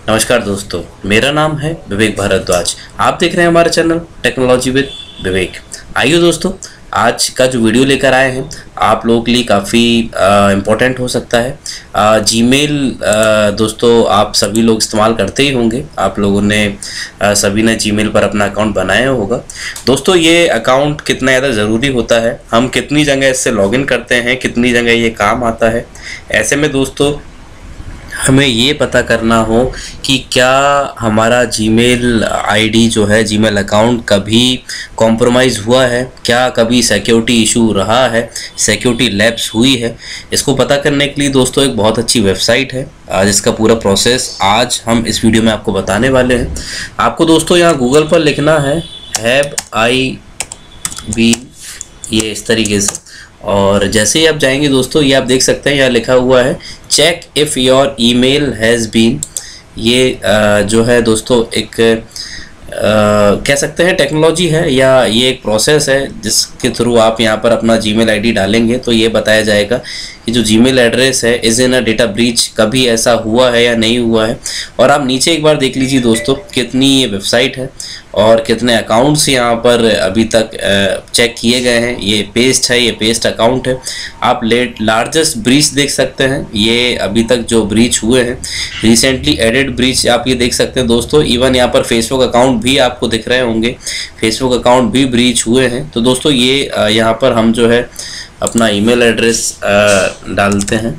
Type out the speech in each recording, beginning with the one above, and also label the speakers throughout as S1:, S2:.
S1: नमस्कार दोस्तों, मेरा नाम है विवेक भारद्वाज। आप देख रहे हैं हमारा चैनल टेक्नोलॉजी विद विवेक। आइए दोस्तों, आज का जो वीडियो लेकर आए हैं आप लोगों के लिए काफ़ी इम्पोर्टेंट हो सकता है। जीमेल दोस्तों आप सभी लोग इस्तेमाल करते ही होंगे। आप लोगों ने सभी ने जीमेल पर अपना अकाउंट बनाया होगा। दोस्तों ये अकाउंट कितना ज़्यादा ज़रूरी होता है, हम कितनी जगह इससे लॉगिन करते हैं, कितनी जगह ये काम आता है। ऐसे में दोस्तों हमें ये पता करना हो कि क्या हमारा जीमेल आईडी जो है, जीमेल अकाउंट कभी कॉम्प्रोमाइज़ हुआ है, क्या कभी सिक्योरिटी इशू रहा है, सिक्योरिटी लैप्स हुई है। इसको पता करने के लिए दोस्तों एक बहुत अच्छी वेबसाइट है जिसका पूरा प्रोसेस आज हम इस वीडियो में आपको बताने वाले हैं। आपको दोस्तों यहाँ गूगल पर लिखना है हैव आई बीन, ये इस तरीके से, और जैसे ही आप जाएंगे दोस्तों ये आप देख सकते हैं यहाँ लिखा हुआ है check if your email has been. ये जो है दोस्तों एक कह सकते हैं टेक्नोलॉजी है या ये एक प्रोसेस है जिसके थ्रू आप यहाँ पर अपना जीमेल आईडी डालेंगे तो ये बताया जाएगा कि जो जीमेल एड्रेस है is in a data breach, कभी ऐसा हुआ है या नहीं हुआ है। और आप नीचे एक बार देख लीजिए दोस्तों कितनी ये वेबसाइट है और कितने अकाउंट्स यहाँ पर अभी तक चेक किए गए हैं। ये पेस्ट है, ये पेस्ट अकाउंट है। आप लार्जेस्ट ब्रीच देख सकते हैं, ये अभी तक जो ब्रीच हुए हैं, रिसेंटली एडेड ब्रीच आप ये देख सकते हैं दोस्तों। इवन यहाँ पर फेसबुक अकाउंट भी आपको दिख रहे होंगे, फेसबुक अकाउंट भी ब्रीच हुए हैं। तो दोस्तों ये यहाँ पर हम जो है अपना ईमेल एड्रेस डालते हैं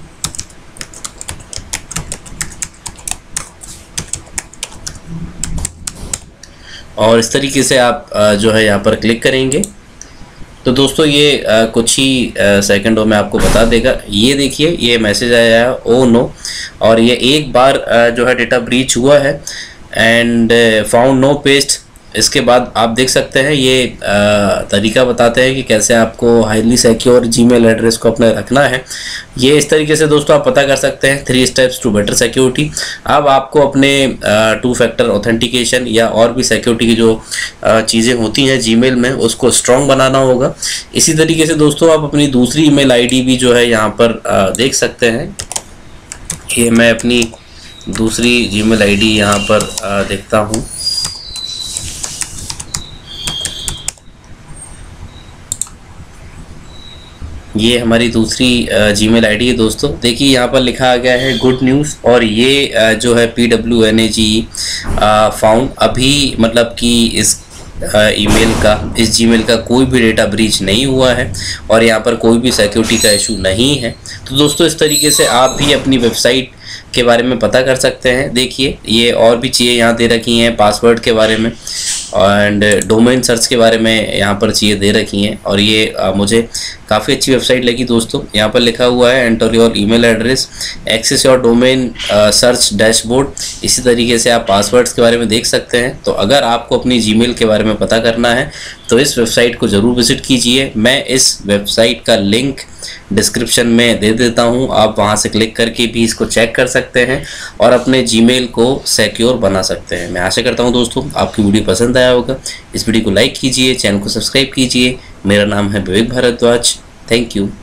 S1: और इस तरीके से आप जो है यहाँ पर क्लिक करेंगे तो दोस्तों ये कुछ ही सेकंडों में आपको बता देगा। ये देखिए ये मैसेज आया है ओ नो, और ये एक बार जो है डेटा ब्रीच हुआ है एंड फाउंड नो पेस्ट। इसके बाद आप देख सकते हैं ये तरीका बताते हैं कि कैसे आपको हाईली सिक्योर जीमेल एड्रेस को अपने रखना है। ये इस तरीके से दोस्तों आप पता कर सकते हैं 3 स्टेप्स टू बेटर सिक्योरिटी। अब आपको अपने 2 फैक्टर ऑथेंटिकेशन या और भी सिक्योरिटी की जो चीज़ें होती हैं जीमेल में उसको स्ट्रॉन्ग बनाना होगा। इसी तरीके से दोस्तों आप अपनी दूसरी ईमेल आईडी भी जो है यहाँ पर देख सकते हैं। ये मैं अपनी दूसरी जीमेल आईडी यहाँ पर देखता हूँ। ये हमारी दूसरी जीमेल आईडी है दोस्तों। देखिए यहाँ पर लिखा गया है गुड न्यूज़, और ये जो है PWNAG फाउंड, अभी मतलब कि इस ईमेल का, इस जीमेल का कोई भी डेटा ब्रीच नहीं हुआ है और यहाँ पर कोई भी सिक्योरिटी का इशू नहीं है। तो दोस्तों इस तरीके से आप भी अपनी वेबसाइट के बारे में पता कर सकते हैं। देखिए ये और भी चीज़ें यहाँ दे रखी हैं, पासवर्ड के बारे में एंड डोमेन सर्च के बारे में यहाँ पर चीज़ें दे रखी हैं। और ये मुझे काफ़ी अच्छी वेबसाइट लगी दोस्तों। यहाँ पर लिखा हुआ है enter your email address, access your domain search dashboard. इसी तरीके से आप पासवर्ड्स के बारे में देख सकते हैं। तो अगर आपको अपनी जीमेल के बारे में पता करना है तो इस वेबसाइट को ज़रूर विज़िट कीजिए। मैं इस वेबसाइट का लिंक डिस्क्रिप्शन में दे देता हूं, आप वहां से क्लिक करके भी इसको चेक कर सकते हैं और अपने जीमेल को सिक्योर बना सकते हैं। मैं आशा करता हूं दोस्तों आपकी वीडियो पसंद आया होगा। इस वीडियो को लाइक कीजिए, चैनल को सब्सक्राइब कीजिए। मेरा नाम है विवेक भारद्वाज। Thank you.